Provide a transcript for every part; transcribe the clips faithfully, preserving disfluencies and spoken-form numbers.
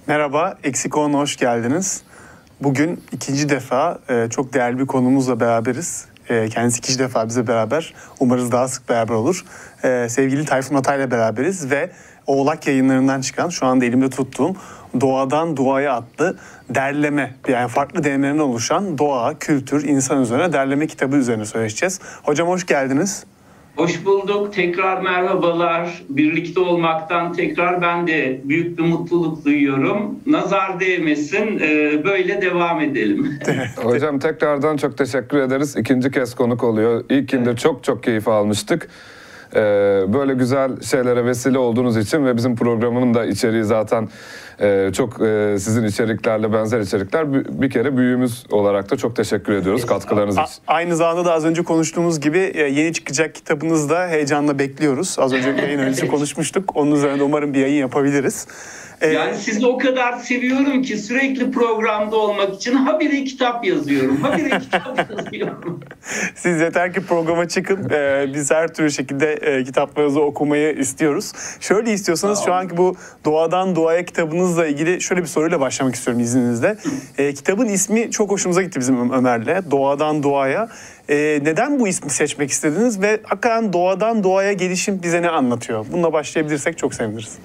Merhaba, Eksik Olan'a hoş geldiniz. Bugün ikinci defa e, çok değerli bir konuğumuzla beraberiz. E, kendisi ikinci defa bize beraber. Umarız daha sık beraber olur. E, sevgili Tayfun Atay'la beraberiz ve Oğlak Yayınları'ndan çıkan, şu anda elimde tuttuğum Doğadan Duaya adlı derleme, yani farklı değerlerden oluşan doğa, kültür, insan üzerine derleme kitabı üzerine söyleşeceğiz. Hocam hoş geldiniz. Hoş bulduk. Tekrar merhabalar. Birlikte olmaktan tekrar ben de büyük bir mutluluk duyuyorum. Nazar değmesin. Böyle devam edelim. Hocam tekrardan çok teşekkür ederiz. İkinci kez konuk oluyor. İlkinde evet. çok çok keyif almıştık. Böyle güzel şeylere vesile olduğunuz için ve bizim programın da içeriği zaten çok sizin içeriklerle benzer içerikler, bir kere büyüğümüz olarak da çok teşekkür ediyoruz katkılarınız için. Aynı zamanda da az önce konuştuğumuz gibi yeni çıkacak kitabınızı da heyecanla bekliyoruz. Az önce yayın öncesi konuşmuştuk. Onun üzerine de umarım bir yayın yapabiliriz. Yani sizi o kadar seviyorum ki sürekli programda olmak için habire kitap yazıyorum. Habire kitap yazıyorum. Siz yeter ki programa çıkın. Ee, biz her türlü şekilde e, kitaplarınızı okumayı istiyoruz. Şöyle istiyorsanız şu anki bu Doğadan Doğaya kitabınızla ilgili şöyle bir soruyla başlamak istiyorum izninizle. Ee, kitabın ismi çok hoşumuza gitti bizim Ömer'le. Doğadan Doğaya. Ee, neden bu ismi seçmek istediniz ve hakikaten Doğadan Doğaya gelişim bize ne anlatıyor? Bununla başlayabilirsek çok seviniriz.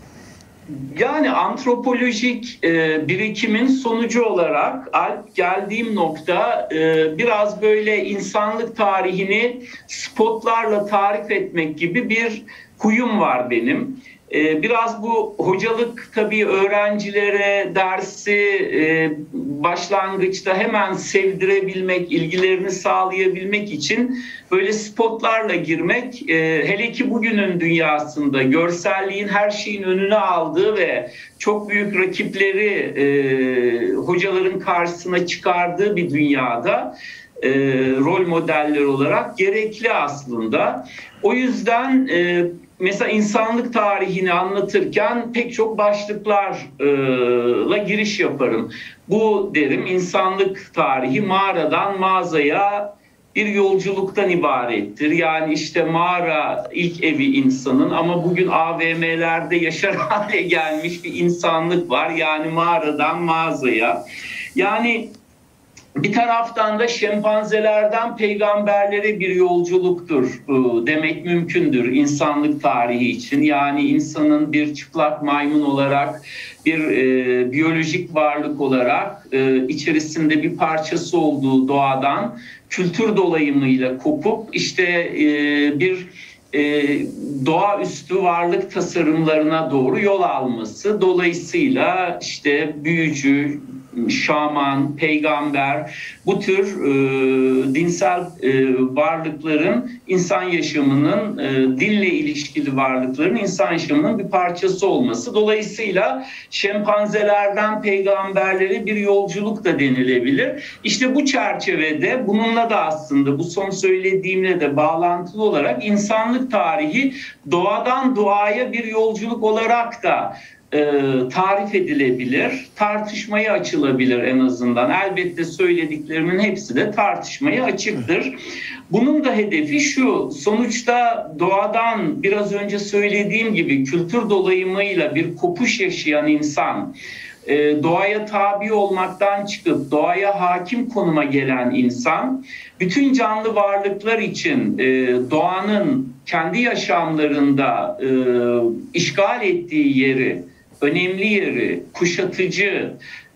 Yani antropolojik e, birikimin sonucu olarak Alp geldiğim nokta e, biraz böyle insanlık tarihini spotlarla tarif etmek gibi bir huyum var benim. E, biraz bu hocalık tabii öğrencilere dersi e, başlangıçta hemen sevdirebilmek, ilgilerini sağlayabilmek için böyle spotlarla girmek, e, hele ki bugünün dünyasında görselliğin her şeyin önüne aldığı ve çok büyük rakipleri e, hocaların karşısına çıkardığı bir dünyada e, rol modeller olarak gerekli aslında. O yüzden e, mesela insanlık tarihini anlatırken pek çok başlıklarla giriş yaparım. Bu derim, insanlık tarihi mağaradan mağazaya bir yolculuktan ibarettir. Yani işte mağara ilk evi insanın ama bugün A V M'lerde yaşar hale gelmiş bir insanlık var. Yani mağaradan mağazaya. Yani bir taraftan da şempanzelerden peygamberlere bir yolculuktur demek mümkündür insanlık tarihi için. Yani insanın bir çıplak maymun olarak, bir e, biyolojik varlık olarak e, içerisinde bir parçası olduğu doğadan kültür dolayımıyla kopup işte e, bir e, doğaüstü varlık tasarımlarına doğru yol alması. Dolayısıyla işte büyücü, şaman, peygamber, bu tür e, dinsel e, varlıkların insan yaşamının, e, dille ilişkili varlıkların insan yaşamının bir parçası olması. Dolayısıyla şempanzelerden peygamberlere bir yolculuk da denilebilir. İşte bu çerçevede bununla da aslında bu son söylediğimle de bağlantılı olarak insanlık tarihi doğadan doğaya bir yolculuk olarak da E, tarif edilebilir, tartışmaya açılabilir en azından. Elbette söylediklerimin hepsi de tartışmaya açıktır. Bunun da hedefi şu, sonuçta doğadan biraz önce söylediğim gibi kültür dolayımıyla bir kopuş yaşayan insan, e, doğaya tabi olmaktan çıkıp doğaya hakim konuma gelen insan, bütün canlı varlıklar için e, doğanın kendi yaşamlarında e, işgal ettiği yeri, önemli yeri, kuşatıcı,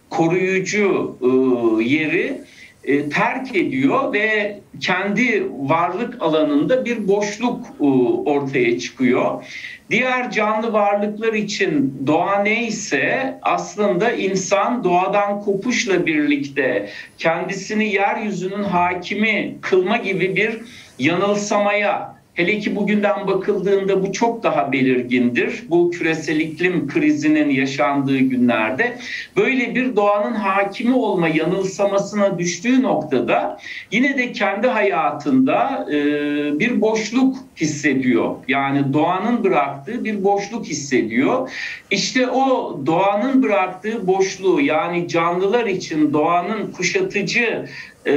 koruyucu e, yeri e, terk ediyor ve kendi varlık alanında bir boşluk e, ortaya çıkıyor. Diğer canlı varlıklar için doğa neyse aslında insan doğadan kopuşla birlikte kendisini yeryüzünün hakimi kılma gibi bir yanılsamaya, hele ki bugünden bakıldığında bu çok daha belirgindir. Bu küresel iklim krizinin yaşandığı günlerde böyle bir doğanın hakimi olma yanılsamasına düştüğü noktada yine de kendi hayatında e, bir boşluk hissediyor. Yani doğanın bıraktığı bir boşluk hissediyor. İşte o doğanın bıraktığı boşluğu, yani canlılar için doğanın kuşatıcı e,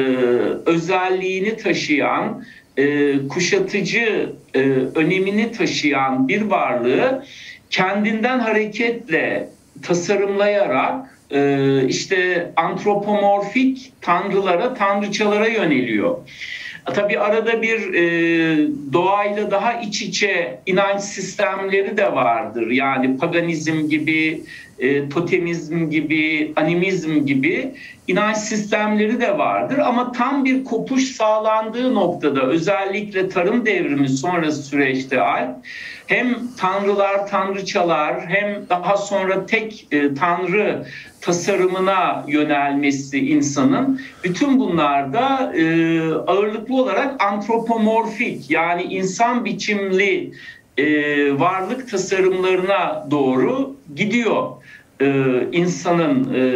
özelliğini taşıyan, E, kuşatıcı e, önemini taşıyan bir varlığı kendinden hareketle tasarımlayarak e, işte antropomorfik tanrılara, tanrıçalara yöneliyor. Tabii arada bir e, doğayla daha iç içe inanç sistemleri de vardır. Yani paganizm gibi, e, totemizm gibi, animizm gibi inanç sistemleri de vardır. Ama tam bir kopuş sağlandığı noktada, özellikle tarım devrimi sonrası süreçte Alp, hem tanrılar, tanrıçalar, hem daha sonra tek e, tanrı tasarımına yönelmesi insanın, bütün bunlarda e, ağırlıklı olarak antropomorfik, yani insan biçimli e, varlık tasarımlarına doğru gidiyor e, insanın e,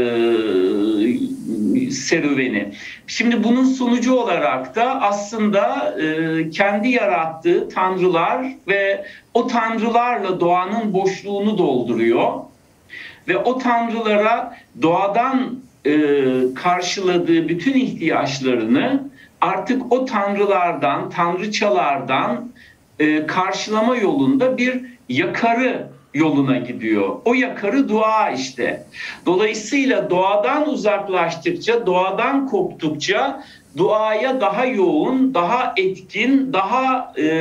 serüveni. Şimdi bunun sonucu olarak da aslında e, kendi yarattığı tanrılar ve o tanrılarla doğanın boşluğunu dolduruyor. Ve o tanrılara doğadan e, karşıladığı bütün ihtiyaçlarını artık o tanrılardan, tanrıçalardan e, karşılama yolunda bir yakarı yoluna gidiyor. O yakarı dua işte. Dolayısıyla doğadan uzaklaştıkça, doğadan koptukça duaya daha yoğun, daha etkin, daha e,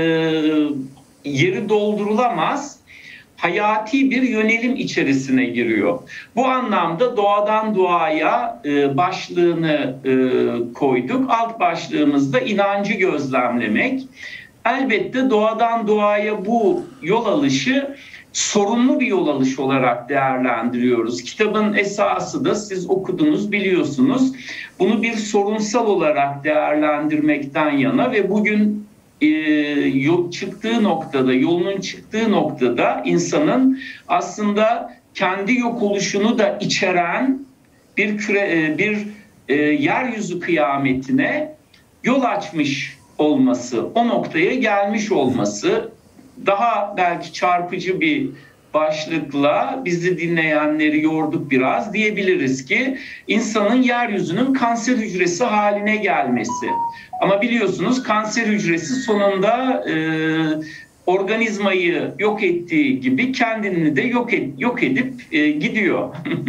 yeri doldurulamaz hayati bir yönelim içerisine giriyor. Bu anlamda doğadan duaya e, başlığını e, koyduk. Alt başlığımızda inancı gözlemlemek. Elbette doğadan doğaya bu yol alışı sorunlu bir yol alış olarak değerlendiriyoruz. Kitabın esası da siz okudunuz, biliyorsunuz. Bunu bir sorunsal olarak değerlendirmekten yana ve bugün e, yol çıktığı noktada, yolunun çıktığı noktada insanın aslında kendi yok oluşunu da içeren bir küre, bir e, yeryüzü kıyametine yol açmış olması, o noktaya gelmiş olması, daha belki çarpıcı bir başlıkla bizi dinleyenleri yorduk biraz, diyebiliriz ki insanın yeryüzünün kanser hücresi haline gelmesi. Ama biliyorsunuz kanser hücresi sonunda e, organizmayı yok ettiği gibi kendini de yok, et, yok edip e, gidiyor.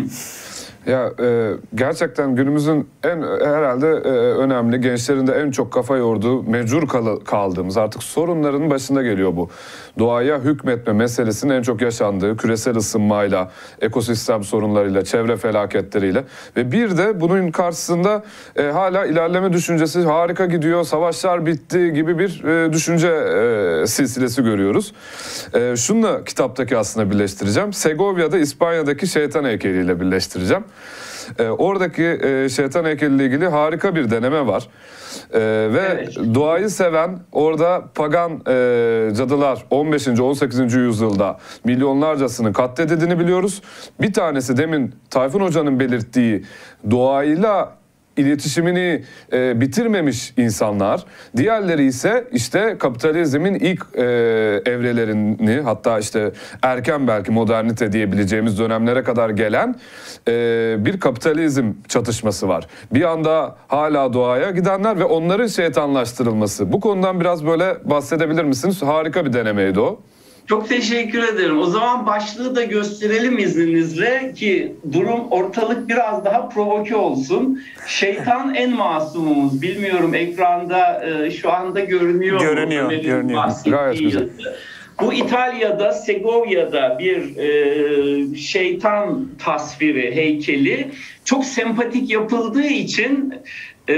Ya e, gerçekten günümüzün en herhalde e, önemli, gençlerin de en çok kafa yorduğu, mecbur kal- kaldığımız artık sorunların başında geliyor bu. Doğaya hükmetme meselesinin en çok yaşandığı, küresel ısınmayla, ekosistem sorunlarıyla, çevre felaketleriyle ve bir de bunun karşısında e, hala ilerleme düşüncesi, harika gidiyor, savaşlar bitti gibi bir e, düşünce e, silsilesi görüyoruz. E, şununla kitaptaki aslında birleştireceğim. Segovya'da İspanya'daki şeytan heykeliyle birleştireceğim. E, oradaki e, şeytan heykeliyle ilgili harika bir deneme var. E, ve evet, doğayı seven orada pagan e, cadılar on beşinci on sekizinci yüzyılda milyonlarcasının katledildiğini biliyoruz. Bir tanesi demin Tayfun Hoca'nın belirttiği doğayla iletişimini e, bitirmemiş insanlar. Diğerleri ise işte kapitalizmin ilk e, evrelerini, hatta işte erken belki modernite diyebileceğimiz dönemlere kadar gelen e, bir kapitalizm çatışması var. Bir anda hala doğaya gidenler ve onların şeytanlaştırılması. Bu konudan biraz böyle bahsedebilir misiniz? Harika bir denemeydi o. Çok teşekkür ederim. O zaman başlığı da gösterelim izninizle ki durum, ortalık biraz daha provoke olsun. Şeytan en masumumuz. Bilmiyorum ekranda e, şu anda görünüyor mu? Görünüyor, Ömer'in görünüyor. Gayet güzel. Bu İtalya'da, Segovya'da bir e, şeytan tasviri, heykeli çok sempatik yapıldığı için e,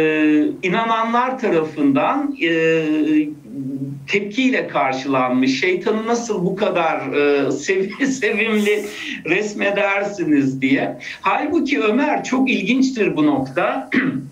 inananlar tarafından e, tepkiyle karşılanmış. Şeytanı nasıl bu kadar e, sev- sevimli resmedersiniz diye. Halbuki Ömer, çok ilginçtir bu nokta.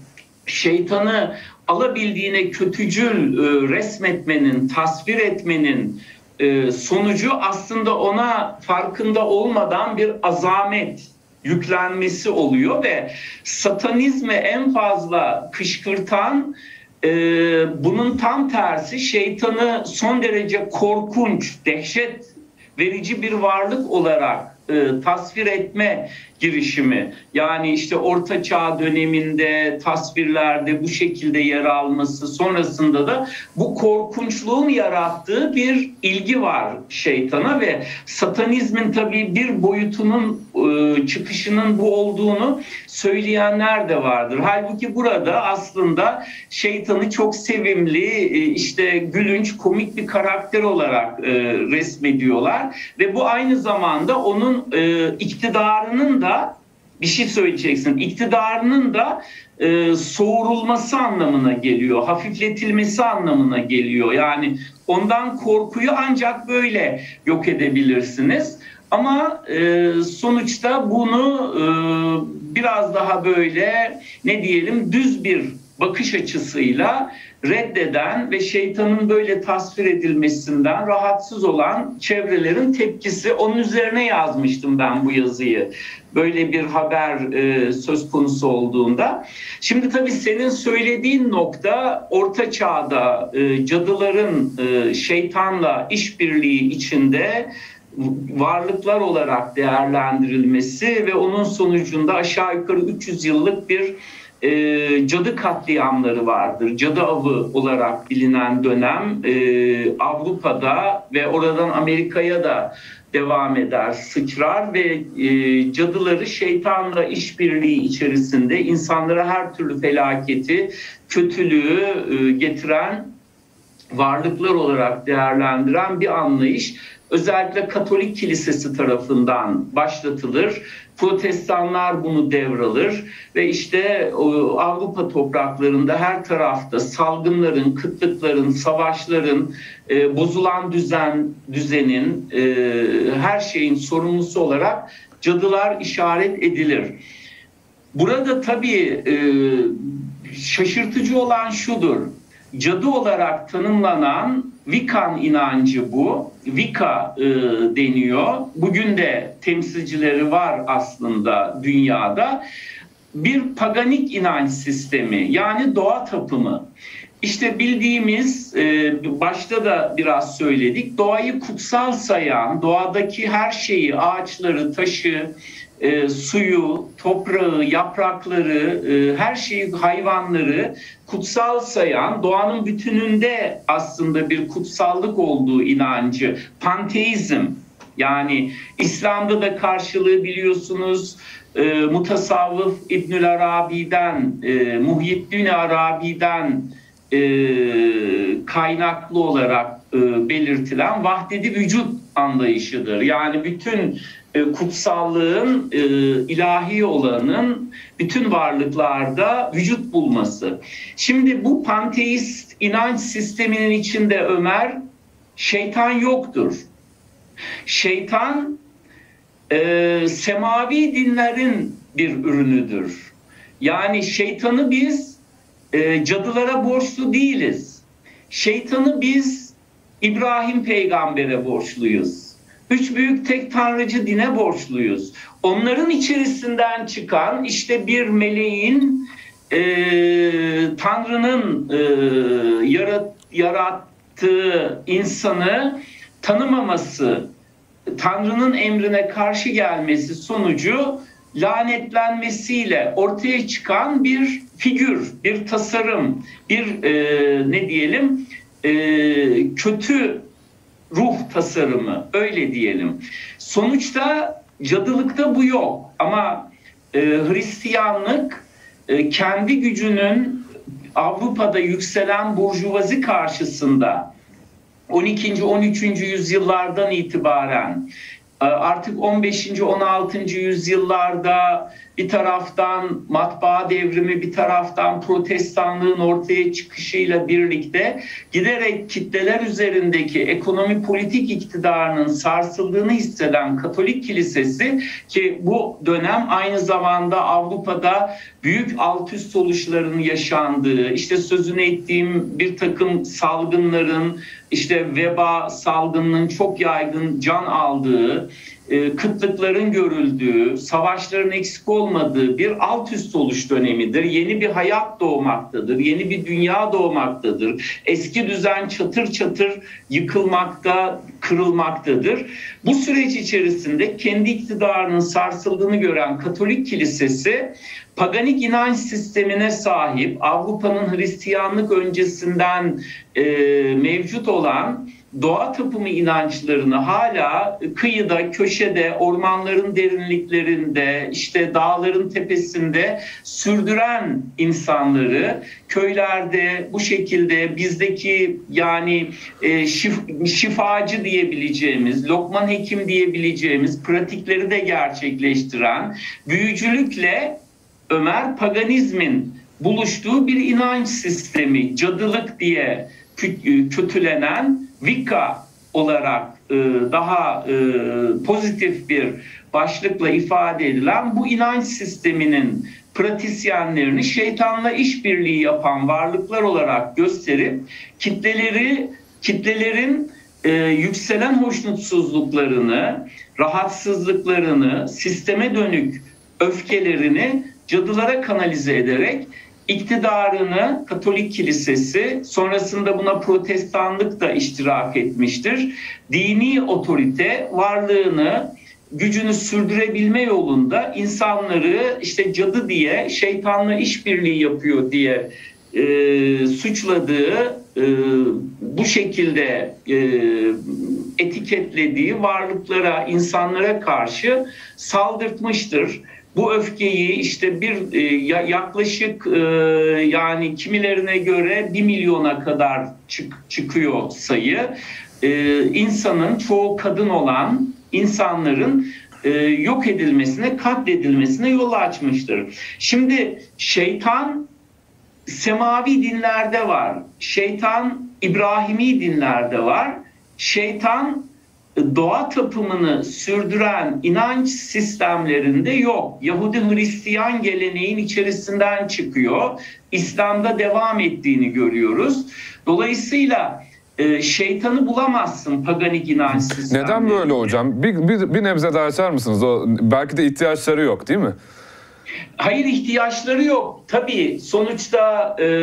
Şeytanı alabildiğine kötücül e, resmetmenin, tasvir etmenin e, sonucu aslında ona farkında olmadan bir azamet yüklenmesi oluyor ve satanizme en fazla kışkırtan e, bunun tam tersi, şeytanı son derece korkunç, dehşet verici bir varlık olarak e, tasvir etme girişimi. Yani işte Orta Çağ döneminde tasvirlerde bu şekilde yer alması, sonrasında da bu korkunçluğun yarattığı bir ilgi var şeytana ve satanizmin tabii bir boyutunun e, çıkışının bu olduğunu söyleyenler de vardır. Halbuki burada aslında şeytanı çok sevimli, e, işte gülünç, komik bir karakter olarak e, resmediyorlar ve bu aynı zamanda onun e, iktidarının da, bir şey söyleyeceksin, iktidarının da e, soğurulması anlamına geliyor, hafifletilmesi anlamına geliyor. Yani ondan korkuyu ancak böyle yok edebilirsiniz. Ama e, sonuçta bunu e, biraz daha böyle ne diyelim düz bir bakış açısıyla reddeden ve şeytanın böyle tasvir edilmesinden rahatsız olan çevrelerin tepkisi. Onun üzerine yazmıştım ben bu yazıyı. Böyle bir haber e, söz konusu olduğunda. Şimdi tabii senin söylediğin nokta Orta Çağ'da e, cadıların e, şeytanla işbirliği içinde varlıklar olarak değerlendirilmesi ve onun sonucunda aşağı yukarı üç yüz yıllık bir e, cadı katliamları vardır. Cadı avı olarak bilinen dönem e, Avrupa'da ve oradan Amerika'ya da devam eder, sıçrar ve e, cadıları şeytanla işbirliği içerisinde insanlara her türlü felaketi, kötülüğü e, getiren varlıklar olarak değerlendiren bir anlayış özellikle Katolik Kilisesi tarafından başlatılır. Protestanlar bunu devralır ve işte Avrupa topraklarında her tarafta salgınların, kıtlıkların, savaşların, e, bozulan düzen, düzenin, e, her şeyin sorumlusu olarak cadılar işaret edilir. Burada tabii e, şaşırtıcı olan şudur. Cadı olarak tanımlanan Wiccan inancı bu. Wicca e, deniyor. Bugün de temsilcileri var aslında dünyada. Bir paganik inanç sistemi, yani doğa tapımı. İşte bildiğimiz, e, başta da biraz söyledik, doğayı kutsal sayan, doğadaki her şeyi, ağaçları, taşı, E, suyu, toprağı, yaprakları, e, her şeyi, hayvanları kutsal sayan, doğanın bütününde aslında bir kutsallık olduğu inancı, panteizm. Yani İslam'da da karşılığı biliyorsunuz e, mutasavvıf İbnül Arabi'den, e, Muhyiddin Arabi'den e, kaynaklı olarak e, belirtilen vahdedi vücut anlayışıdır. Yani bütün kutsallığın, ilahi olanın bütün varlıklarda vücut bulması. Şimdi bu panteist inanç sisteminin içinde Ömer, şeytan yoktur. Şeytan e, semavi dinlerin bir ürünüdür. Yani şeytanı biz e, cadılara borçlu değiliz. Şeytanı biz İbrahim peygambere borçluyuz. Üç büyük tek tanrıcı dine borçluyuz. Onların içerisinden çıkan işte bir meleğin, e, Tanrı'nın e, yarat, yarattığı insanı tanımaması, Tanrı'nın emrine karşı gelmesi sonucu lanetlenmesiyle ortaya çıkan bir figür, bir tasarım, bir e, ne diyelim e, kötü ruh tasarımı, öyle diyelim. Sonuçta cadılıkta bu yok ama e, Hristiyanlık e, kendi gücünün Avrupa'da yükselen burjuvazi karşısında on ikinci on üçüncü yüzyıllardan itibaren artık on beşinci on altıncı yüzyıllarda bir taraftan matbaa devrimi, bir taraftan protestanlığın ortaya çıkışıyla birlikte giderek kitleler üzerindeki ekonomi politik iktidarının sarsıldığını hisseden Katolik Kilisesi, ki bu dönem aynı zamanda Avrupa'da büyük alt üst oluşların yaşandığı, işte sözünü ettiğim bir takım salgınların, işte veba salgınının çok yaygın can aldığı, kıtlıkların görüldüğü, savaşların eksik olmadığı bir alt üst oluş dönemidir. Yeni bir hayat doğmaktadır, yeni bir dünya doğmaktadır. Eski düzen çatır çatır yıkılmakta, kırılmaktadır. Bu süreç içerisinde kendi iktidarının sarsıldığını gören Katolik Kilisesi, paganik inanç sistemine sahip, Avrupa'nın Hristiyanlık öncesinden e, mevcut olan doğa tapımı inançlarını hala kıyıda, köşede, ormanların derinliklerinde, işte dağların tepesinde sürdüren insanları, köylerde bu şekilde bizdeki yani e, şif, şifacı diyebileceğimiz, Lokman hekim diyebileceğimiz pratikleri de gerçekleştiren, büyücülükle Ömer paganizmin buluştuğu bir inanç sistemi, cadılık diye kötülenen Wicca olarak daha pozitif bir başlıkla ifade edilen bu inanç sisteminin pratisyenlerini şeytanla işbirliği yapan varlıklar olarak gösterip kitleleri kitlelerin yükselen hoşnutsuzluklarını, rahatsızlıklarını, sisteme dönük öfkelerini cadılara kanalize ederek iktidarını Katolik Kilisesi, sonrasında buna Protestanlık da iştirak etmiştir, dini otorite varlığını, gücünü sürdürebilme yolunda insanları işte cadı diye, şeytanla işbirliği yapıyor diye e, suçladığı, e, bu şekilde e, etiketlediği varlıklara, insanlara karşı saldırtmıştır. Bu öfkeyi işte bir e, yaklaşık e, yani kimilerine göre bir milyona kadar çık, çıkıyor sayı. E, insanın, çoğu kadın olan insanların e, yok edilmesine, katledilmesine yol açmıştır. Şimdi şeytan semavi dinlerde var. Şeytan İbrahimi dinlerde var. Şeytan doğa tapımını sürdüren inanç sistemlerinde yok. Yahudi Hristiyan geleneğin içerisinden çıkıyor. İslam'da devam ettiğini görüyoruz. Dolayısıyla e, şeytanı bulamazsın paganik inanç sistemlerinde. Neden böyle hocam? Bir, bir, bir nebze daha açar mısınız? O, belki de ihtiyaçları yok değil mi? Hayır, ihtiyaçları yok. Tabii sonuçta e,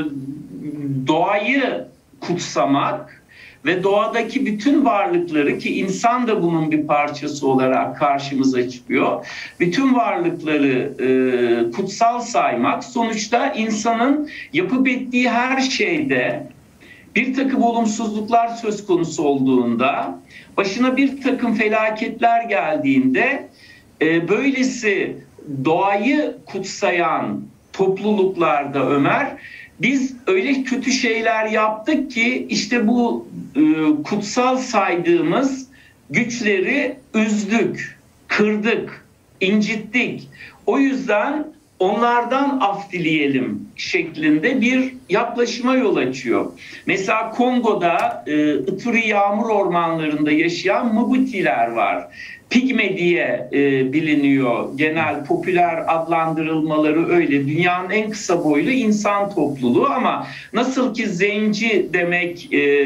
doğayı kutsamak ve doğadaki bütün varlıkları, ki insan da bunun bir parçası olarak karşımıza çıkıyor, bütün varlıkları e, kutsal saymak, sonuçta insanın yapıp ettiği her şeyde bir takım olumsuzluklar söz konusu olduğunda, başına bir takım felaketler geldiğinde e, böylesi doğayı kutsayan topluluklarda Ömer, biz öyle kötü şeyler yaptık ki işte bu e, kutsal saydığımız güçleri üzdük, kırdık, incittik. O yüzden onlardan af dileyelim şeklinde bir yaklaşıma yol açıyor. Mesela Kongo'da e, Ituri yağmur ormanlarında yaşayan Mbutiler var. Pigme diye e, biliniyor. Genel popüler adlandırılmaları öyle. Dünyanın en kısa boylu insan topluluğu, ama nasıl ki zenci demek e,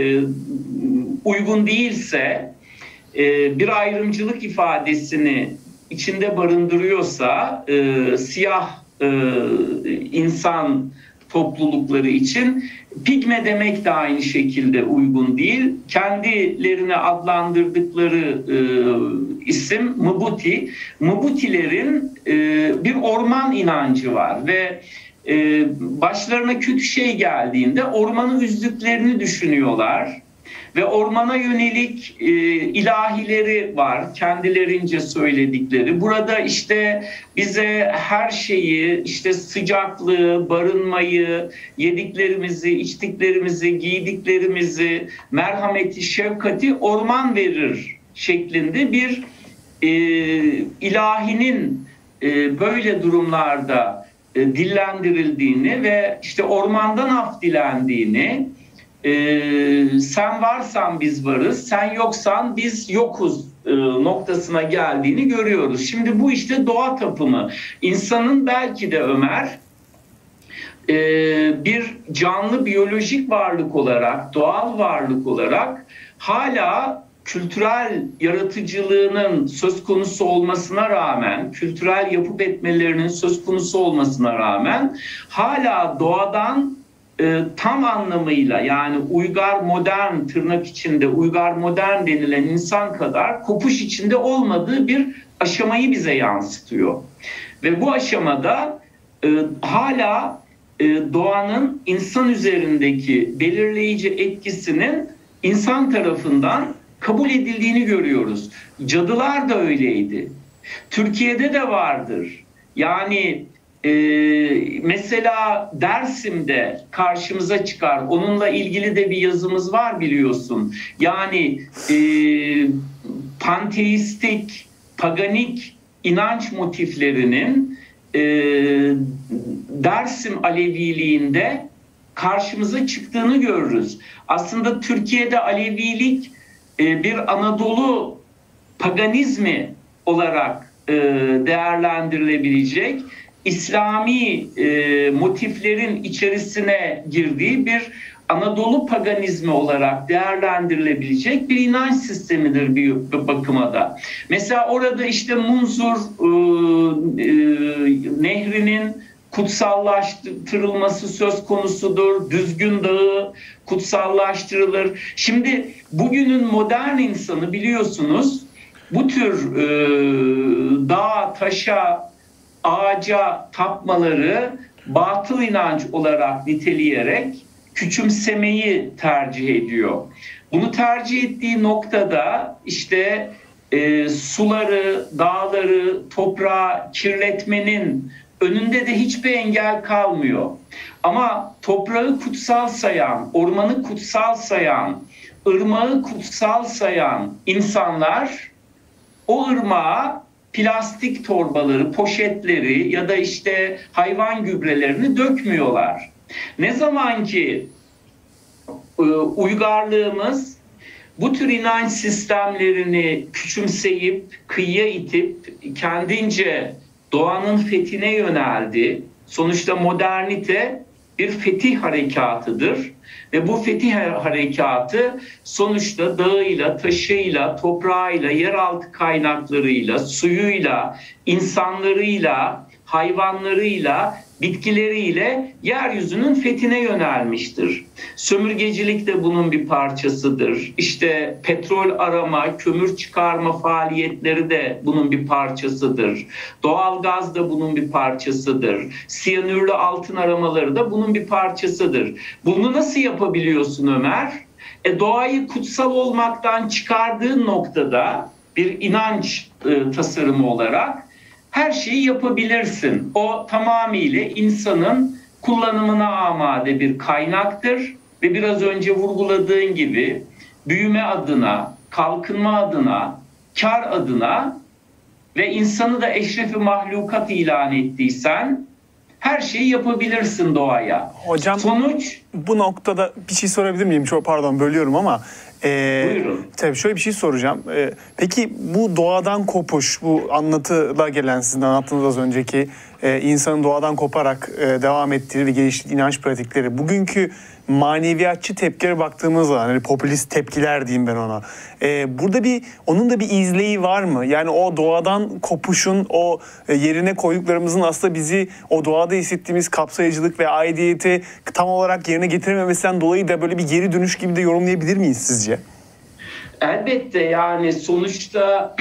uygun değilse, e, bir ayrımcılık ifadesini içinde barındırıyorsa e, siyah e, insan toplulukları için pigme demek de aynı şekilde uygun değil. Kendilerine adlandırdıkları e, isim Mbuti. Mbutilerin e, bir orman inancı var ve e, başlarına kötü şey geldiğinde ormanı üzdüklerini düşünüyorlar. Ve ormana yönelik e, ilahileri var, kendilerince söyledikleri. Burada işte bize her şeyi, işte sıcaklığı, barınmayı, yediklerimizi, içtiklerimizi, giydiklerimizi, merhameti, şefkati orman verir şeklinde bir e, ilahinin e, böyle durumlarda e, dillendirildiğini ve işte ormandan af dilendiğini, Ee, sen varsan biz varız, sen yoksan biz yokuz e, noktasına geldiğini görüyoruz. Şimdi bu işte doğa tapımı. İnsanın belki de Ömer e, bir canlı biyolojik varlık olarak, doğal varlık olarak hala kültürel yaratıcılığının söz konusu olmasına rağmen, kültürel yapıp etmelerinin söz konusu olmasına rağmen hala doğadan e, tam anlamıyla, yani uygar modern, tırnak içinde uygar modern denilen insan kadar kopuş içinde olmadığı bir aşamayı bize yansıtıyor. Ve bu aşamada e, hala e, doğanın insan üzerindeki belirleyici etkisinin insan tarafından kabul edildiğini görüyoruz. Cadılar da öyleydi. Türkiye'de de vardır. Yani e, mesela Dersim'de karşımıza çıkar. Onunla ilgili de bir yazımız var, biliyorsun. Yani e, panteistik, paganik inanç motiflerinin e, Dersim Aleviliğinde karşımıza çıktığını görürüz. Aslında Türkiye'de Alevilik e, bir Anadolu paganizmi olarak e, değerlendirilebilecek, İslami e, motiflerin içerisine girdiği bir Anadolu paganizmi olarak değerlendirilebilecek bir inanç sistemidir bir, bir bakıma da. Mesela orada işte Munzur e, e, nehrinin kutsallaştırılması söz konusudur. Düzgün Dağı kutsallaştırılır. Şimdi bugünün modern insanı, biliyorsunuz, bu tür e, dağa, taşa, ağaca tapmaları batıl inanç olarak niteleyerek küçümsemeyi tercih ediyor. Bunu tercih ettiği noktada işte e, suları, dağları, toprağı kirletmenin önünde de hiçbir engel kalmıyor. Ama toprağı kutsal sayan, ormanı kutsal sayan, ırmağı kutsal sayan insanlar o ırmağa plastik torbaları, poşetleri ya da işte hayvan gübrelerini dökmüyorlar. Ne zaman ki e, uygarlığımız bu tür inanç sistemlerini küçümseyip, kıyıya itip kendince doğanın fethine yöneldi. Sonuçta modernite bir fetih harekatıdır. Ve bu fetih harekatı sonuçta dağıyla, taşıyla, toprağıyla, yeraltı kaynaklarıyla, suyuyla, insanlarıyla, hayvanlarıyla, bitkileriyle yeryüzünün fethine yönelmiştir. Sömürgecilik de bunun bir parçasıdır. İşte petrol arama, kömür çıkarma faaliyetleri de bunun bir parçasıdır. Doğalgaz da bunun bir parçasıdır. Siyanürlü altın aramaları da bunun bir parçasıdır. Bunu nasıl yapabiliyorsun Ömer? E, doğayı kutsal olmaktan çıkardığın noktada bir inanç e, tasarımı olarak her şeyi yapabilirsin. O tamamıyla insanın kullanımına amade bir kaynaktır ve biraz önce vurguladığın gibi büyüme adına, kalkınma adına, kar adına ve insanı da eşrefi mahlukat ilan ettiysen her şeyi yapabilirsin doğaya. Hocam, sonuç bu noktada bir şey sorabilir miyim? Çok pardon, bölüyorum ama Ee, Buyurun. Tabii şöyle bir şey soracağım. Ee, peki bu doğadan kopuş, bu anlatıda gelen, sizin anlattığınız az önceki e, insanın doğadan koparak e, devam ettiği ve geliştirdiği inanç pratikleri, bugünkü maneviyatçı tepkilere baktığımız zaman, hani popülist tepkiler diyeyim ben ona. Ee, burada bir, onun da bir izleyi var mı? Yani o doğadan kopuşun, o e, yerine koyduklarımızın aslında bizi o doğada hissettiğimiz kapsayıcılık ve aidiyeti tam olarak yerine getirememesinden dolayı da böyle bir geri dönüş gibi de yorumlayabilir miyiz sizce? Elbette, yani sonuçta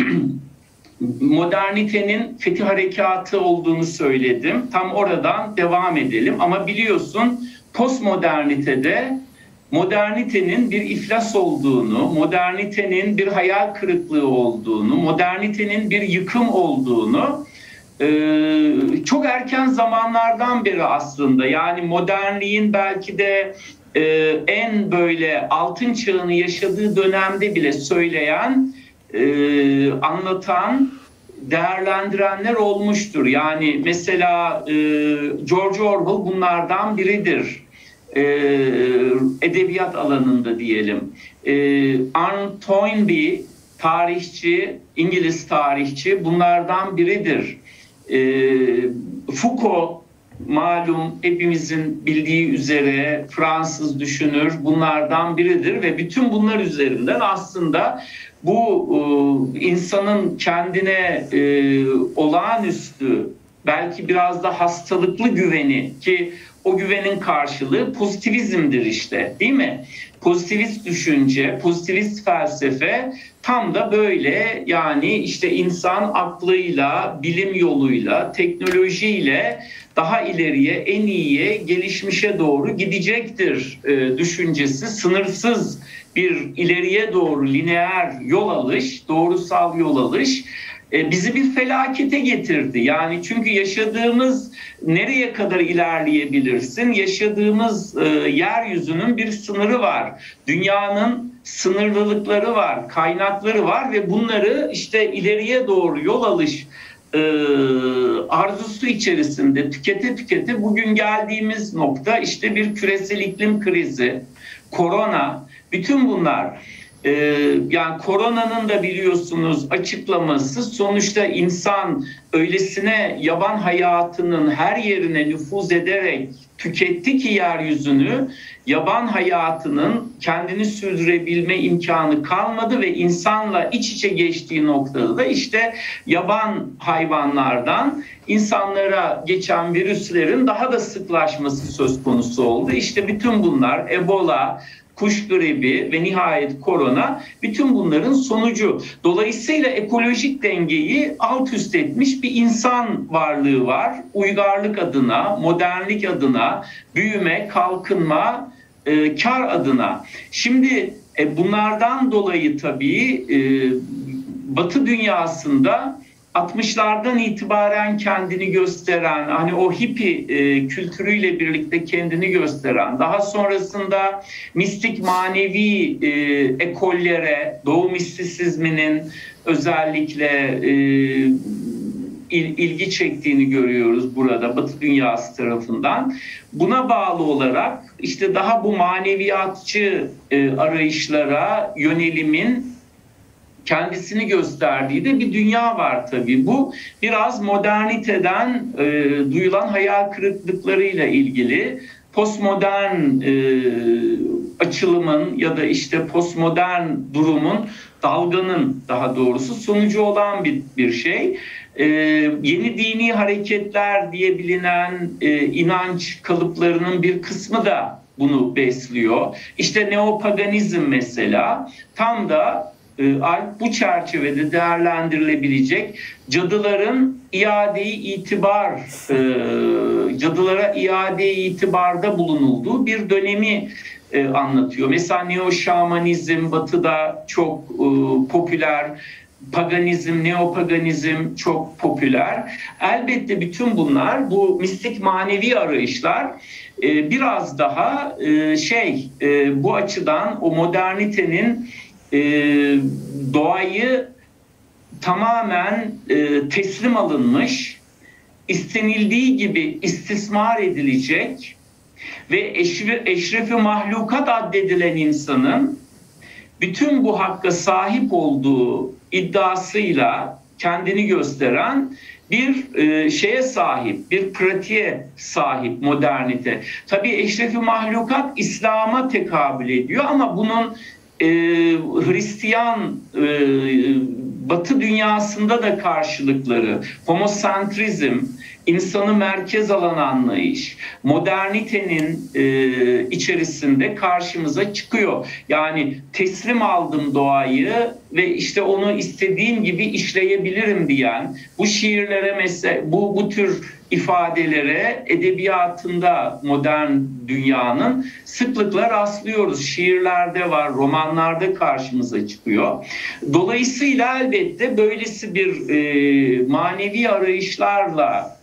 modernitenin fetih harekatı olduğunu söyledim. Tam oradan devam edelim. Ama biliyorsun postmodernitede modernitenin bir iflas olduğunu, modernitenin bir hayal kırıklığı olduğunu, modernitenin bir yıkım olduğunu e, çok erken zamanlardan beri aslında, yani modernliğin belki de e, en böyle altın çağını yaşadığı dönemde bile söyleyen, e, anlatan, değerlendirenler olmuştur. Yani mesela e, George Orwell bunlardan biridir. E, edebiyat alanında diyelim. E, Arne Toynbee, tarihçi, İngiliz tarihçi, bunlardan biridir. E, Foucault, malum hepimizin bildiği üzere Fransız düşünür, bunlardan biridir ve bütün bunlar üzerinden aslında bu e, insanın kendine e, olağanüstü, belki biraz da hastalıklı güveni, ki o güvenin karşılığı pozitivizmdir işte, değil mi? Pozitivist düşünce, pozitivist felsefe tam da böyle, yani işte insan aklıyla, bilim yoluyla, teknolojiyle daha ileriye, en iyiye, gelişmişe doğru gidecektir e, düşüncesi, sınırsız bir ileriye doğru lineer yol alış, doğrusal yol alış e, bizi bir felakete getirdi. Yani çünkü yaşadığımız, nereye kadar ilerleyebilirsin? Yaşadığımız e, yeryüzünün bir sınırı var. Dünyanın sınırlılıkları var, kaynakları var ve bunları işte ileriye doğru yol alış e, arzusu içerisinde tükete tükete bugün geldiğimiz nokta işte bir küresel iklim krizi, korona, bütün bunlar. Ee, yani koronanın da biliyorsunuz açıklaması, sonuçta insan öylesine yaban hayatının her yerine nüfuz ederek tüketti ki yeryüzünü, yaban hayatının kendini sürdürebilme imkanı kalmadı ve insanla iç içe geçtiği noktada da işte yaban hayvanlardan insanlara geçen virüslerin daha da sıklaşması söz konusu oldu. İşte bütün bunlar, Ebola, kuş gribi ve nihayet korona, bütün bunların sonucu. Dolayısıyla ekolojik dengeyi alt üst etmiş bir insan varlığı var. Uygarlık adına, modernlik adına, büyüme, kalkınma, e, kar adına. Şimdi e, bunlardan dolayı tabii e, Batı dünyasında altmışlardan itibaren kendini gösteren, hani o hippie e, kültürüyle birlikte kendini gösteren, daha sonrasında mistik manevi e, ekollere, Doğu mistisizminin özellikle e, il, ilgi çektiğini görüyoruz burada Batı dünyası tarafından. Buna bağlı olarak işte daha bu maneviyatçı e, arayışlara yönelimin kendisini gösterdiği de bir dünya var tabii. Bu biraz moderniteden e, duyulan hayal kırıklıklarıyla ilgili, postmodern e, açılımın ya da işte postmodern durumun, dalganın daha doğrusu sonucu olan bir, bir şey. E, yeni dini hareketler diye bilinen e, inanç kalıplarının bir kısmı da bunu besliyor. İşte neopaganizm mesela tam da bu çerçevede değerlendirilebilecek, cadıların iade-i itibar, cadılara iade-i itibarda bulunulduğu bir dönemi anlatıyor. Mesela neo-şamanizm Batı'da çok popüler, paganizm, neopaganizm çok popüler. Elbette bütün bunlar, bu mistik manevi arayışlar biraz daha şey, bu açıdan o modernitenin E, doğayı tamamen e, teslim alınmış, istenildiği gibi istismar edilecek ve eşre, eşrefi mahlukat addedilen insanın bütün bu hakka sahip olduğu iddiasıyla kendini gösteren bir e, şeye sahip, bir pratiğe sahip modernite. Tabii eşrefi mahlukat İslam'a tekabül ediyor ama bunun Ee, Hristiyan e, Batı dünyasında da karşılıkları, homosentrizm, insanı merkez alan anlayış, modernitenin e, içerisinde karşımıza çıkıyor. Yani teslim aldım doğayı ve işte onu istediğim gibi işleyebilirim diyen, bu şiirlere mesela bu bu tür ifadelere edebiyatında modern dünyanın sıklıkla rastlıyoruz. Şiirlerde var, romanlarda karşımıza çıkıyor. Dolayısıyla elbette böylesi bir e, manevi arayışlarla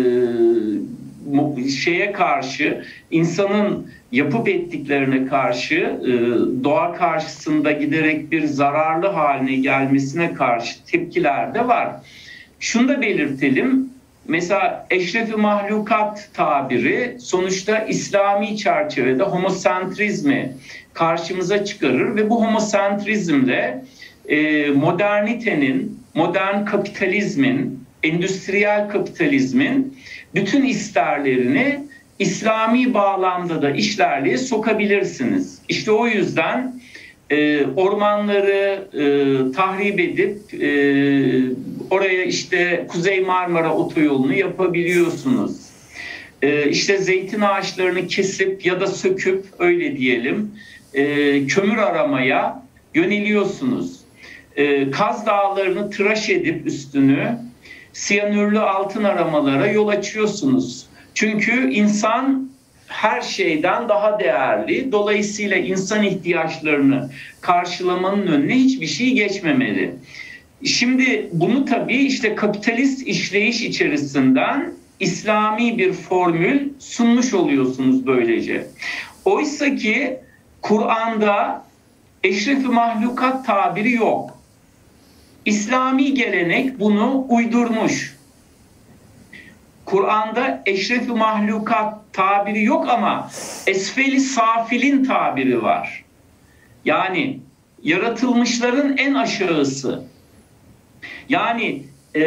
e, şeye karşı, insanın yapıp ettiklerine karşı, e, doğa karşısında giderek bir zararlı haline gelmesine karşı tepkiler de var. Şunu da belirtelim. Mesela eşrefi mahlukat tabiri sonuçta İslami çerçevede homosentrizmi karşımıza çıkarır ve bu homosentrizmle e, modernitenin, modern kapitalizmin, endüstriyel kapitalizmin bütün isterlerini İslami bağlamda da işlerliğe sokabilirsiniz. İşte o yüzden e, ormanları e, tahrip edip e, oraya işte Kuzey Marmara Otoyolu'nu yapabiliyorsunuz. e, işte zeytin ağaçlarını kesip ya da söküp öyle diyelim e, kömür aramaya yöneliyorsunuz. E, Kaz Dağları'nı tıraş edip üstünü siyanürlü altın aramalara yol açıyorsunuz. Çünkü insan her şeyden daha değerli. Dolayısıyla insan ihtiyaçlarını karşılamanın önüne hiçbir şey geçmemeli. Şimdi bunu tabii işte kapitalist işleyiş içerisinden İslami bir formül sunmuş oluyorsunuz böylece. Oysa ki Kur'an'da eşref-i mahlukat tabiri yok. İslami gelenek bunu uydurmuş. Kur'an'da eşref-i mahlukat tabiri yok ama esfeli safilin tabiri var. Yani yaratılmışların en aşağısı. Yani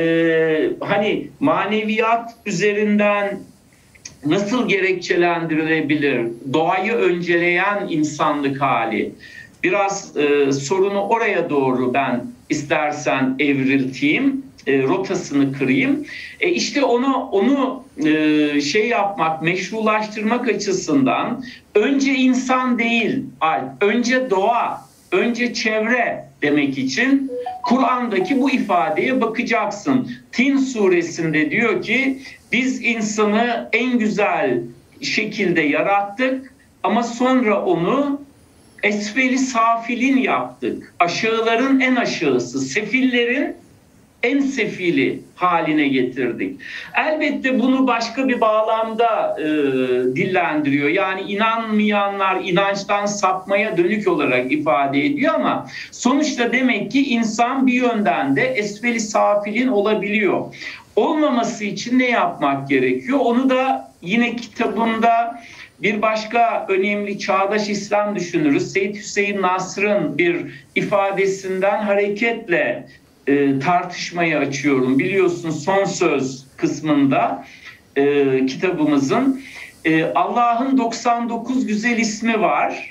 e, hani maneviyat üzerinden nasıl gerekçelendirilebilir? Doğayı önceleyen insanlık hali. Biraz e, sorunu oraya doğru ben istersen evrilteyim, e, rotasını kırayım. E işte onu onu e, şey yapmak, meşrulaştırmak açısından önce insan değil, Alp, önce doğa, önce çevre demek için Kur'an'daki bu ifadeye bakacaksın. Tin suresinde diyor ki biz insanı en güzel şekilde yarattık ama sonra onu esfeli safilin yaptık. Aşağıların en aşağısı, sefillerin en sefili haline getirdik. Elbette bunu başka bir bağlamda e, dillendiriyor. Yani inanmayanlar inançtan sapmaya dönük olarak ifade ediyor ama sonuçta demek ki insan bir yönden de esfeli safilin olabiliyor. Olmaması için ne yapmak gerekiyor? Onu da yine kitabımda bir başka önemli çağdaş İslam düşünürü Seyyid Hüseyin Nasr'ın bir ifadesinden hareketle e, tartışmayı açıyorum. Biliyorsun son söz kısmında e, kitabımızın e, Allah'ın doksan dokuz güzel ismi var.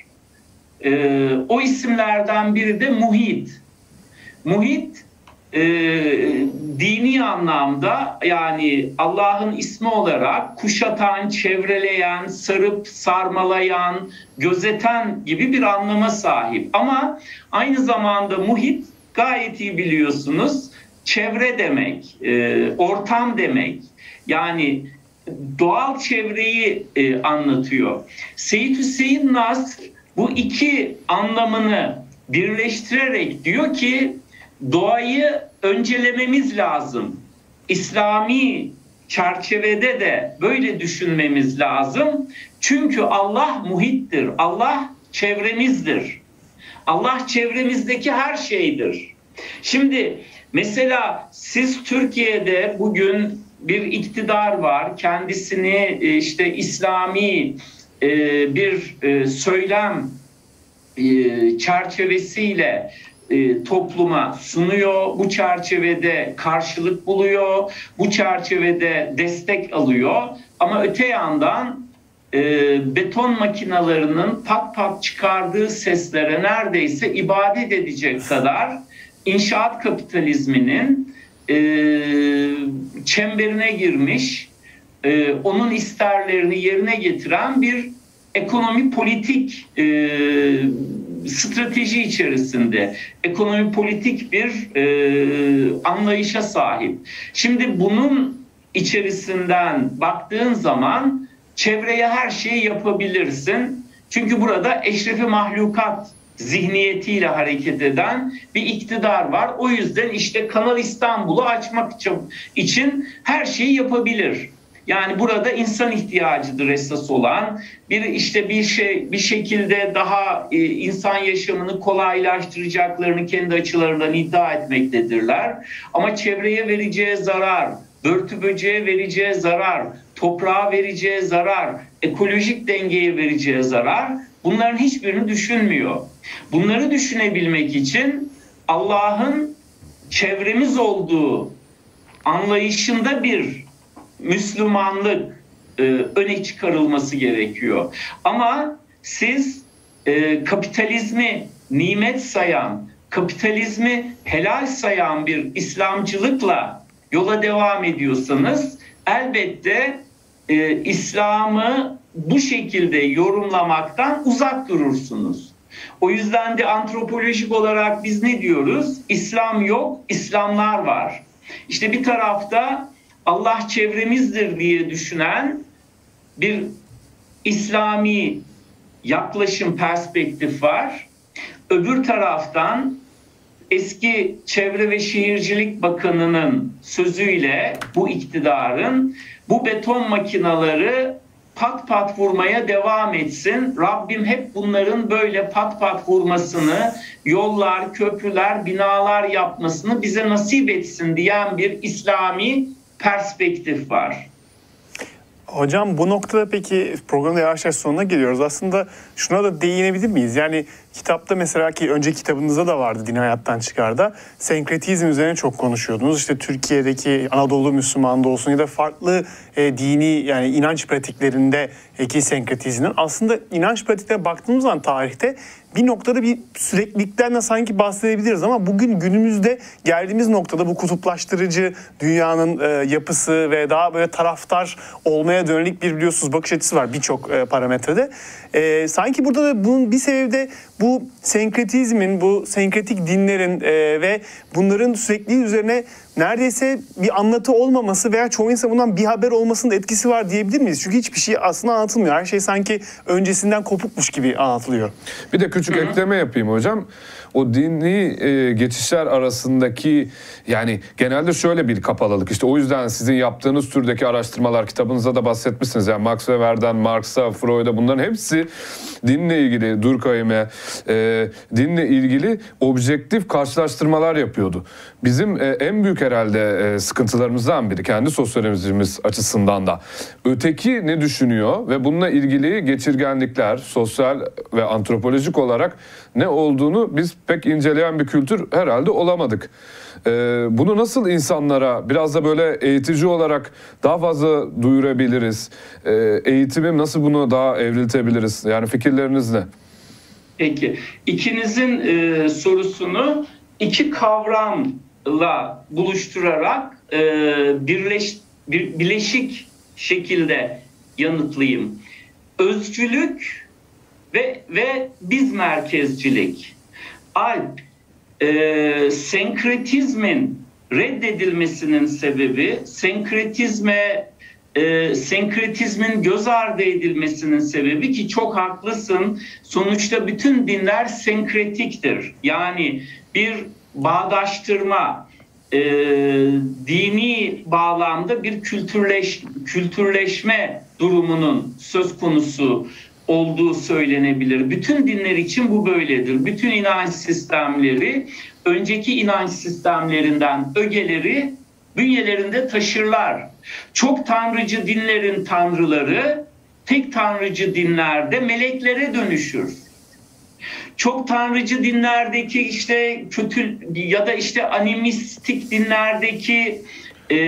E, o isimlerden biri de Muhit. Muhit e, dini anlamda yani Allah'ın ismi olarak kuşatan, çevreleyen, sarıp sarmalayan, gözeten gibi bir anlama sahip. Ama aynı zamanda muhit gayet iyi biliyorsunuz çevre demek, e, ortam demek. Yani doğal çevreyi e, anlatıyor. Seyyid Hüseyin Nasr bu iki anlamını birleştirerek diyor ki doğayı öncelememiz lazım. İslami çerçevede de böyle düşünmemiz lazım. Çünkü Allah muhittir. Allah çevremizdir. Allah çevremizdeki her şeydir. Şimdi mesela siz Türkiye'de bugün bir iktidar var. Kendisini işte İslami bir söylem çerçevesiyle E, topluma sunuyor. Bu çerçevede karşılık buluyor. Bu çerçevede destek alıyor. Ama öte yandan e, beton makinalarının pat pat çıkardığı seslere neredeyse ibadet edecek kadar inşaat kapitalizminin e, çemberine girmiş, e, onun isterlerini yerine getiren bir ekonomi politik e, strateji içerisinde, ekonomi politik bir e, anlayışa sahip. Şimdi bunun içerisinden baktığın zaman çevreye her şeyi yapabilirsin. Çünkü burada eşrefi mahlukat zihniyetiyle hareket eden bir iktidar var. O yüzden işte Kanal İstanbul'u açmak için her şeyi yapabilir. Yani burada insan ihtiyacıdır esas olan. Bir işte bir şey bir şekilde daha e, insan yaşamını kolaylaştıracaklarını kendi açılarından iddia etmektedirler. Ama çevreye vereceği zarar, börtü böceğe vereceği zarar, toprağa vereceği zarar, ekolojik dengeye vereceği zarar, bunların hiçbirini düşünmüyor. Bunları düşünebilmek için Allah'ın çevremiz olduğu anlayışında bir Müslümanlık e, öne çıkarılması gerekiyor. Ama siz e, kapitalizmi nimet sayan, kapitalizmi helal sayan bir İslamcılıkla yola devam ediyorsanız elbette e, İslam'ı bu şekilde yorumlamaktan uzak durursunuz. O yüzden de antropolojik olarak biz ne diyoruz? İslam yok, İslamlar var. İşte bir tarafta Allah çevremizdir diye düşünen bir İslami yaklaşım, perspektif var. Öbür taraftan eski Çevre ve Şehircilik Bakanı'nın sözüyle bu iktidarın bu beton makinaları pat pat vurmaya devam etsin. Rabbim hep bunların böyle pat pat vurmasını, yollar, köprüler, binalar yapmasını bize nasip etsin diyen bir İslami perspektif var. Hocam bu noktada peki programda yavaş yavaş sonuna geliyoruz. Aslında şuna da değinebilir miyiz? Yani kitapta mesela ki önceki kitabınızda da vardı Din Hayattan Çıkar'da. Senkretizm üzerine çok konuşuyordunuz. İşte Türkiye'deki Anadolu Müslüman'da olsun ya da farklı e, dini yani inanç pratiklerindeki senkretizmin aslında inanç pratiklerine baktığımız zaman tarihte bir noktada bir süreklilikten de sanki bahsedebiliriz ama bugün günümüzde geldiğimiz noktada bu kutuplaştırıcı dünyanın e, yapısı ve daha böyle taraftar olmaya dönelik bir biliyorsunuz bakış açısı var birçok e, parametrede. E, sanki burada da bunun bir sebebi de bu senkretizmin, bu senkretik dinlerin e, ve bunların sürekliliği üzerine neredeyse bir anlatı olmaması veya çoğu insan bundan bir haber olmasının etkisi var diyebilir miyiz? Çünkü hiçbir şey aslında anlatılmıyor. Her şey sanki öncesinden kopukmuş gibi anlatılıyor. Bir de küçük Hı-hı. ekleme yapayım hocam. O dini e, geçişler arasındaki yani genelde şöyle bir kapalılık. İşte o yüzden sizin yaptığınız türdeki araştırmalar kitabınızda da bahsetmişsiniz. Yani Max Weber'den Marx'a, Freud'a bunların hepsi dinle ilgili, Durkheim'e, e, dinle ilgili objektif karşılaştırmalar yapıyordu. Bizim e, en büyük herhalde e, sıkıntılarımızdan biri kendi sosyolojimiz açısından da. Öteki ne düşünüyor ve bununla ilgili geçirgenlikler, sosyal ve antropolojik olarak ne olduğunu biz pek inceleyen bir kültür herhalde olamadık. Ee, bunu nasıl insanlara biraz da böyle eğitici olarak daha fazla duyurabiliriz? Ee, eğitimi nasıl bunu daha evriltebiliriz? Yani fikirleriniz ne? Peki. İkinizin e, sorusunu iki kavramla buluşturarak e, birleş, bir, bileşik şekilde yanıtlayayım. Özcülük ve, ve biz merkezcilik. Alp, e, senkretizmin reddedilmesinin sebebi, senkretizme, e, senkretizmin göz ardı edilmesinin sebebi ki çok haklısın. Sonuçta bütün dinler senkretiktir. Yani bir bağdaştırma, e, dini bağlamda bir kültürleş, kültürleşme durumunun söz konusu olduğu söylenebilir. Bütün dinler için bu böyledir. Bütün inanç sistemleri önceki inanç sistemlerinden ögeleri bünyelerinde taşırlar. Çok tanrıcı dinlerin tanrıları tek tanrıcı dinlerde meleklere dönüşür. Çok tanrıcı dinlerdeki işte kötü ya da işte animistik dinlerdeki e,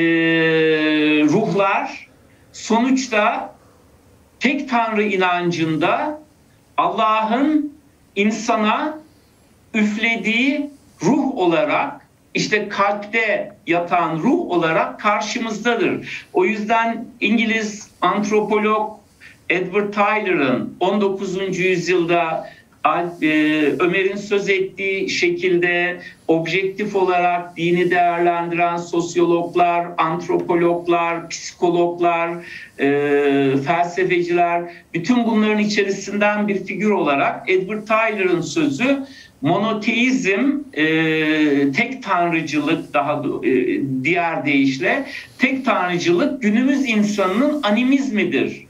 ruhlar sonuçta tek tanrı inancında Allah'ın insana üflediği ruh olarak işte kalpte yatan ruh olarak karşımızdadır. O yüzden İngiliz antropolog Edward Tyler'ın on dokuzuncu yüzyılda Ömer'in söz ettiği şekilde objektif olarak dini değerlendiren sosyologlar, antropologlar, psikologlar, e, felsefeciler, bütün bunların içerisinden bir figür olarak Edward Tyler'ın sözü monoteizm, e, tek tanrıcılık, daha e, diğer deyişle tek tanrıcılık günümüz insanının animizmidir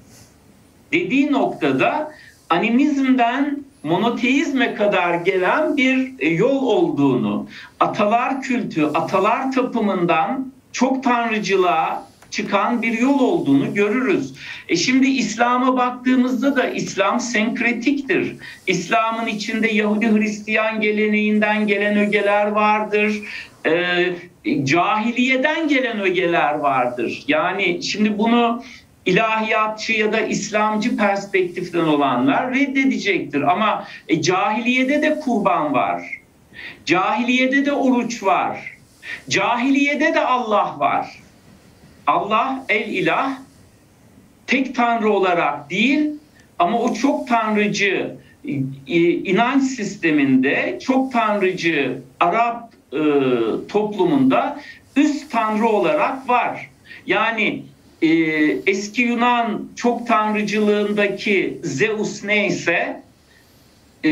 dediği noktada animizmden monoteizme kadar gelen bir yol olduğunu, atalar kültü, atalar tapımından çok tanrıcılığa çıkan bir yol olduğunu görürüz. E şimdi İslam'a baktığımızda da İslam senkretiktir. İslam'ın içinde Yahudi Hristiyan geleneğinden gelen ögeler vardır. E, cahiliyeden gelen ögeler vardır. Yani şimdi bunu ilahiyatçı ya da İslamcı perspektiften olanlar reddedecektir. Ama e, cahiliyede de kurban var. Cahiliyede de oruç var. Cahiliyede de Allah var. Allah el ilah, tek tanrı olarak değil ama o çok tanrıcı inanç sisteminde, çok tanrıcı Arap e, toplumunda üst tanrı olarak var. Yani e, eski Yunan çok tanrıcılığındaki Zeus neyse, e,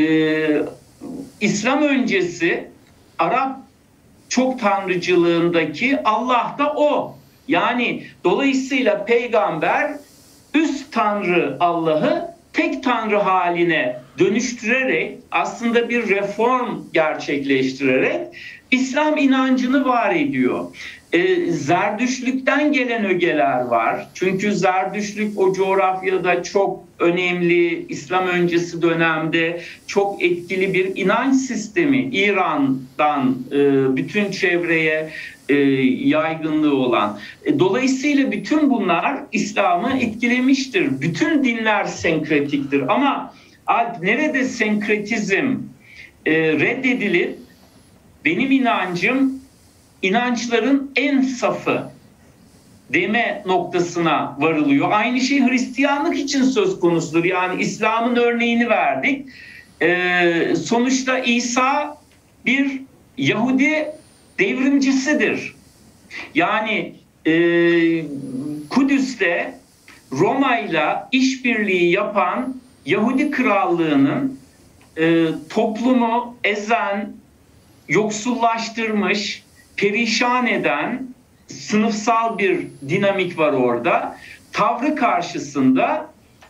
İslam öncesi Arap çok tanrıcılığındaki Allah da o. Yani dolayısıyla peygamber üst tanrı Allah'ı tek tanrı haline dönüştürerek, aslında bir reform gerçekleştirerek İslam inancını var ediyor. E, Zerdüştlükten gelen ögeler var. Çünkü Zerdüştlük o coğrafyada çok önemli, İslam öncesi dönemde çok etkili bir inanç sistemi. İran'dan e, bütün çevreye e, yaygınlığı olan. E, dolayısıyla bütün bunlar İslam'ı etkilemiştir. Bütün dinler senkretiktir. Ama Alp, nerede senkretizm e, reddedilip benim inancım inançların en safı deme noktasına varılıyor. Aynı şey Hristiyanlık için söz konusudur. Yani İslam'ın örneğini verdik. Ee, sonuçta İsa bir Yahudi devrimcisidir. Yani e, Kudüs'te Roma'yla işbirliği yapan Yahudi krallığının e, toplumu ezen, yoksullaştırmış, perişan eden sınıfsal bir dinamik var orada. Tavrı karşısında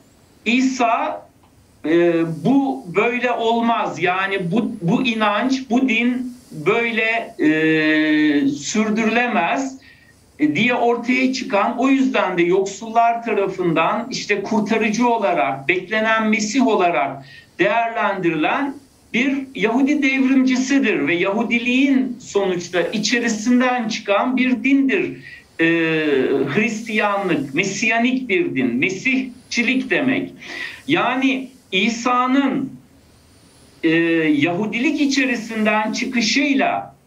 İsa e, bu böyle olmaz. Yani bu, bu inanç, bu din böyle e, sürdürülemez diye ortaya çıkan, o yüzden de yoksullar tarafından işte kurtarıcı olarak, beklenen Mesih olarak değerlendirilen bir Yahudi devrimcisidir ve Yahudiliğin sonuçta içerisinden çıkan bir dindir. Ee, Hristiyanlık, Mesiyanik bir din, Mesihçilik demek. Yani İsa'nın e, Yahudilik içerisinden çıkışıyla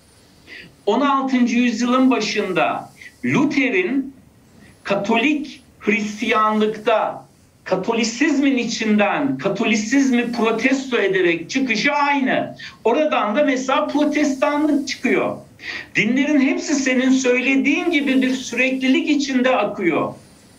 on altıncı yüzyılın başında Luther'in Katolik Hristiyanlıkta Katolisizmin içinden Katolisizmi protesto ederek çıkışı aynı. Oradan da mesela Protestanlık çıkıyor. Dinlerin hepsi senin söylediğin gibi bir süreklilik içinde akıyor.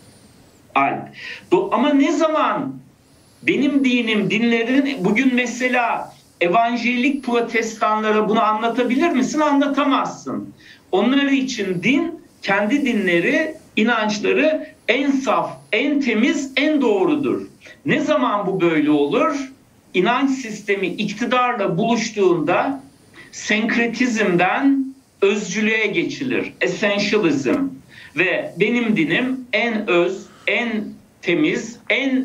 Alp. Ama ne zaman benim dinim, dinlerin, bugün mesela evanjelik protestanlara bunu anlatabilir misin? Anlatamazsın. Onlar için din, kendi dinleri, inançları en saf, en temiz, en doğrudur. Ne zaman bu böyle olur? İnanç sistemi iktidarla buluştuğunda senkretizmden özcülüğe geçilir. Essentialism. Ve benim dinim en öz, en temiz, en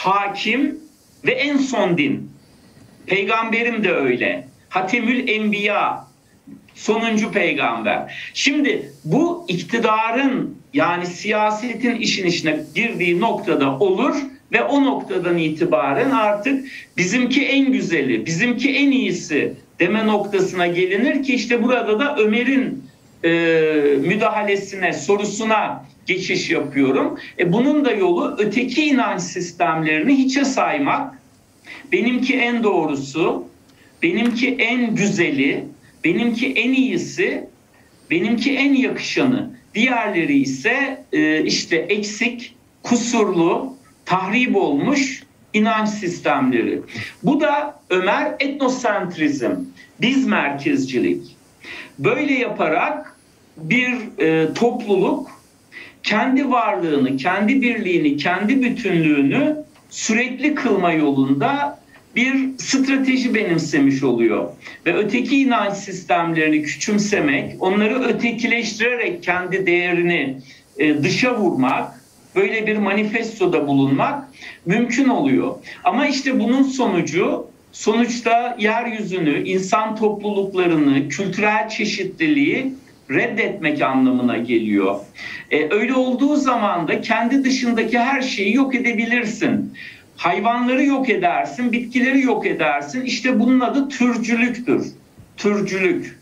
hakim ve en son din. Peygamberim de öyle. Hatemül Enbiya, sonuncu peygamber. Şimdi bu iktidarın, yani siyasetin işin içine girdiği noktada olur ve o noktadan itibaren artık bizimki en güzeli, bizimki en iyisi deme noktasına gelinir ki işte burada da Ömer'in e, müdahalesine, sorusuna geçiş yapıyorum. E, bunun da yolu öteki inanç sistemlerini hiçe saymak. Benimki en doğrusu, benimki en güzeli, benimki en iyisi, benimki en yakışanı. Diğerleri ise e, işte eksik, kusurlu, tahrip olmuş inanç sistemleri. Bu da Ömer etnosentrizm, biz merkezcilik. Böyle yaparak bir e, topluluk kendi varlığını, kendi birliğini, kendi bütünlüğünü sürekli kılma yolunda bir strateji benimsemiş oluyor. Ve öteki inanç sistemlerini küçümsemek, onları ötekileştirerek kendi değerini e, dışa vurmak, böyle bir manifestoda bulunmak mümkün oluyor. Ama işte bunun sonucu, sonuçta yeryüzünü, insan topluluklarını, kültürel çeşitliliği reddetmek anlamına geliyor. E, öyle olduğu zaman da kendi dışındaki her şeyi yok edebilirsin. Hayvanları yok edersin, bitkileri yok edersin. İşte bunun adı türcülüktür. Türcülük.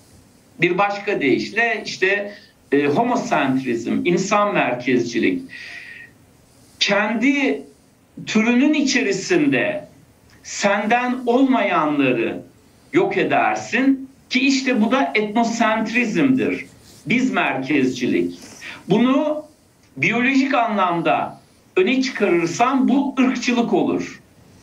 Bir başka deyişle işte e, homosentrizm, insan merkezcilik. kendi türünün içerisinde senden olmayanları yok edersin ki işte bu da etnosentrizmdir. Biz merkezcilik. Bunu biyolojik anlamda öne çıkarırsan bu ırkçılık olur.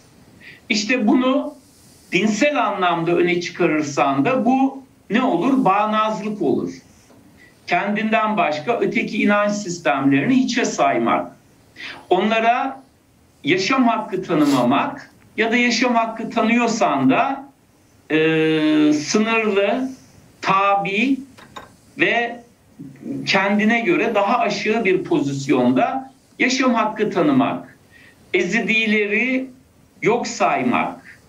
İşte bunu dinsel anlamda öne çıkarırsan da bu ne olur? Bağnazlık olur. Kendinden başka öteki inanç sistemlerini hiçe saymak. Onlara yaşam hakkı tanımamak ya da yaşam hakkı tanıyorsan da e, sınırlı, tabi ve kendine göre daha aşağı bir pozisyonda yaşam hakkı tanımak. Ezidileri yok saymak,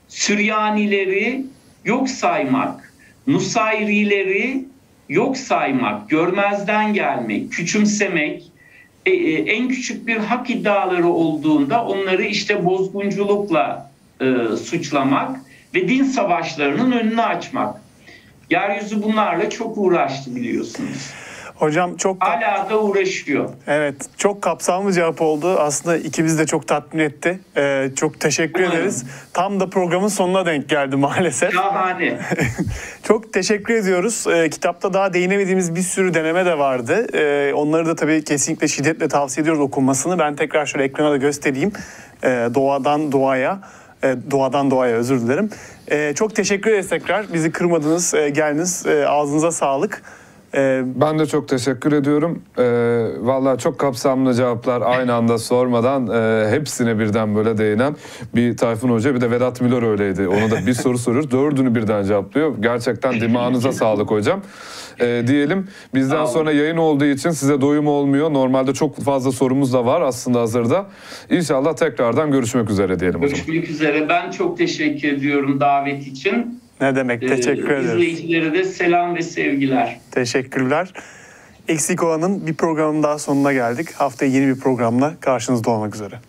Süryanileri yok saymak, Nusayrileri yok saymak, görmezden gelmek, küçümsemek, e, e, en küçük bir hak iddiaları olduğunda onları işte bozgunculukla e, suçlamak ve din savaşlarının önünü açmak. Yeryüzü bunlarla çok uğraştı biliyorsunuz. Hocam çok... Hala da uğraşıyor. Evet, çok kapsamlı cevap oldu. Aslında ikimiz de çok tatmin etti. Ee, çok teşekkür Umarım. ederiz. Tam da programın sonuna denk geldi maalesef. Şahane. Çok teşekkür ediyoruz. Ee, kitapta daha değinemediğimiz bir sürü deneme de vardı. Ee, onları da tabii kesinlikle şiddetle tavsiye ediyoruz okunmasını. Ben tekrar şöyle ekrana da göstereyim. Ee, doğadan doğaya, e, doğadan doğaya özür dilerim. Ee, çok teşekkür ederiz tekrar. Bizi kırmadınız, e, geldiniz. E, ağzınıza sağlık. Ee, ben de çok teşekkür ediyorum. Ee, vallahi çok kapsamlı cevaplar aynı anda sormadan e, hepsine birden böyle değinen bir Tayfun Hoca, bir de Vedat Milor öyleydi. Ona da bir soru soruyoruz. Dördünü birden cevaplıyor. Gerçekten dimağınıza sağlık hocam. Ee, diyelim bizden sonra yayın olduğu için size doyum olmuyor. Normalde çok fazla sorumuz da var aslında hazırda. İnşallah tekrardan görüşmek üzere diyelim hocam. Görüşmek üzere. Ben çok teşekkür ediyorum davet için. Ne demek, teşekkür ee, ederiz. İzleyicilere de selam ve sevgiler. Teşekkürler. Eksik Olan'ın bir programın daha sonuna geldik. Haftaya yeni bir programla karşınızda olmak üzere.